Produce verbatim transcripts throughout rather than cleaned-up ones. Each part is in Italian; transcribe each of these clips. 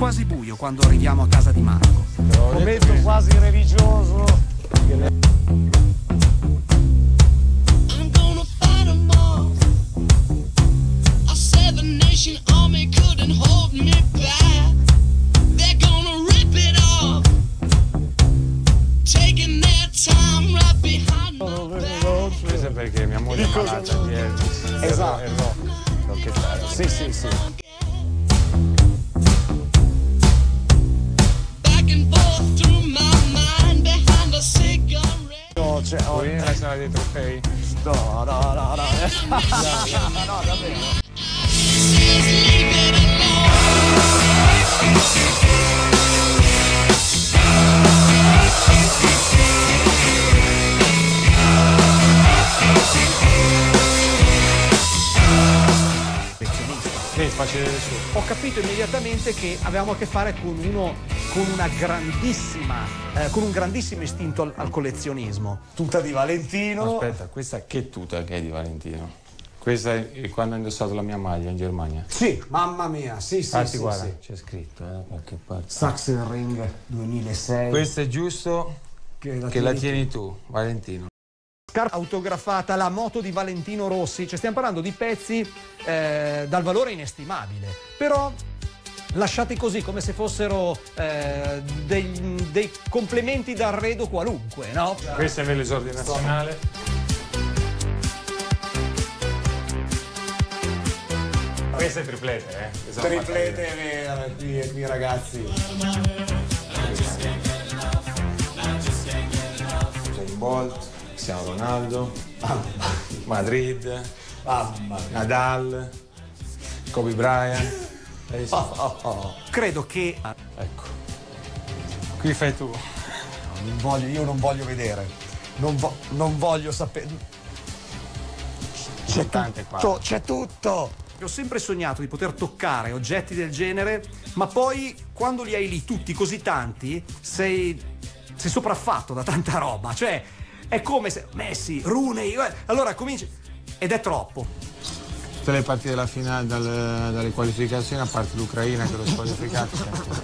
quasi buio quando arriviamo a casa di Marco. Momento quasi religioso. Questo è perché mia moglie è malata di Elvis. Esatto. È rock. Sì, sì, sì. No, cioè, oh, Vuoi la sala dei trofei? no, no, no, no. No, no, davvero. Sì, facile su. Ho capito immediatamente che avevamo a che fare con uno con una grandissima eh, con un grandissimo istinto al, al collezionismo. Tuta di Valentino. Aspetta, questa che tuta che è di Valentino? Questa è quando ho indossato la mia maglia in Germania. Sì, mamma mia, sì, sì, Infatti, sì, guarda, sì. c'è scritto, eh, da qualche parte. Sachsenring duemilasei. Questo è giusto che la che la tieni tieni tu, Valentino. Scarpa autografata, la moto di Valentino Rossi, cioè stiamo parlando di pezzi eh, dal valore inestimabile, però lasciati così come se fossero eh, dei, dei complementi d'arredo qualunque, no? Questo è nell'esordio nazionale. Questo è triplete, eh? Esatto. Triplete vera, qui, qui ragazzi. Usain Bolt, Cristiano Ronaldo, Madrid, Mamma mia. Nadal, Kobe Bryant. Eh, sì. Oh, oh, oh. Credo che Ecco, qui fai tu. Non voglio, io non voglio vedere. Non, vo- non voglio sapere. C'è tante qua. tutto, c'è tutto. ho sempre sognato di poter toccare oggetti del genere, ma poi quando li hai lì tutti così tanti sei, sei sopraffatto da tanta roba, cioè è come se Messi, Rooney, allora cominci ed è troppo. Tutte le partite della finale, dalle, dalle qualificazioni, a parte l'Ucraina che l'ho squalificata.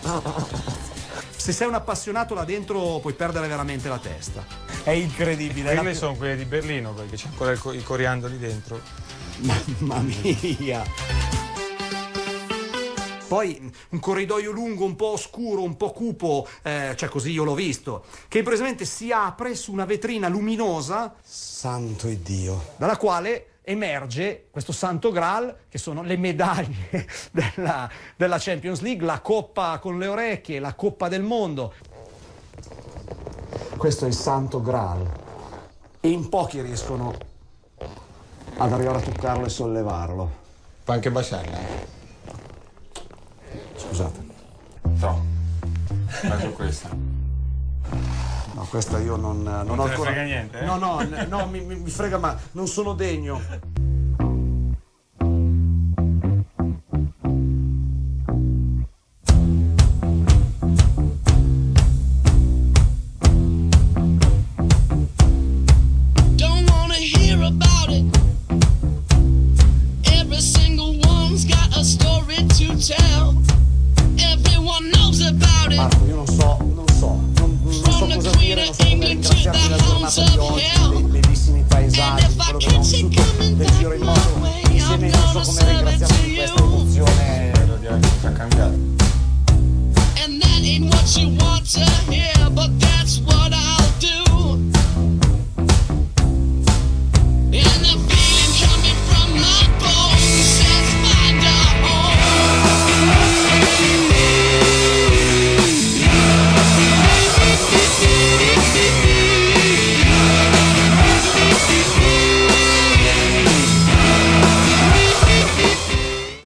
Se sei un appassionato là dentro puoi perdere veramente la testa. È incredibile. Le prime sono quelle di Berlino perché c'è ancora il, co- il coriandolo lì dentro. Mamma mia. Poi un corridoio lungo, un po' oscuro, un po' cupo, eh, cioè così io l'ho visto, che improvvisamente si apre su una vetrina luminosa Santo Iddio. dalla quale emerge questo Santo Graal, che sono le medaglie della, della Champions League, la coppa con le orecchie, la Coppa del Mondo. Questo è il Santo Graal. E in pochi riescono ad arrivare a toccarlo e sollevarlo. Puoi anche baciarla. eh. Scusate. No. Faccio questa. No, questa io non, non, Non ho te ne ancora. frega niente, eh? No, no, n- no, mi, mi mi frega, ma non sono degno.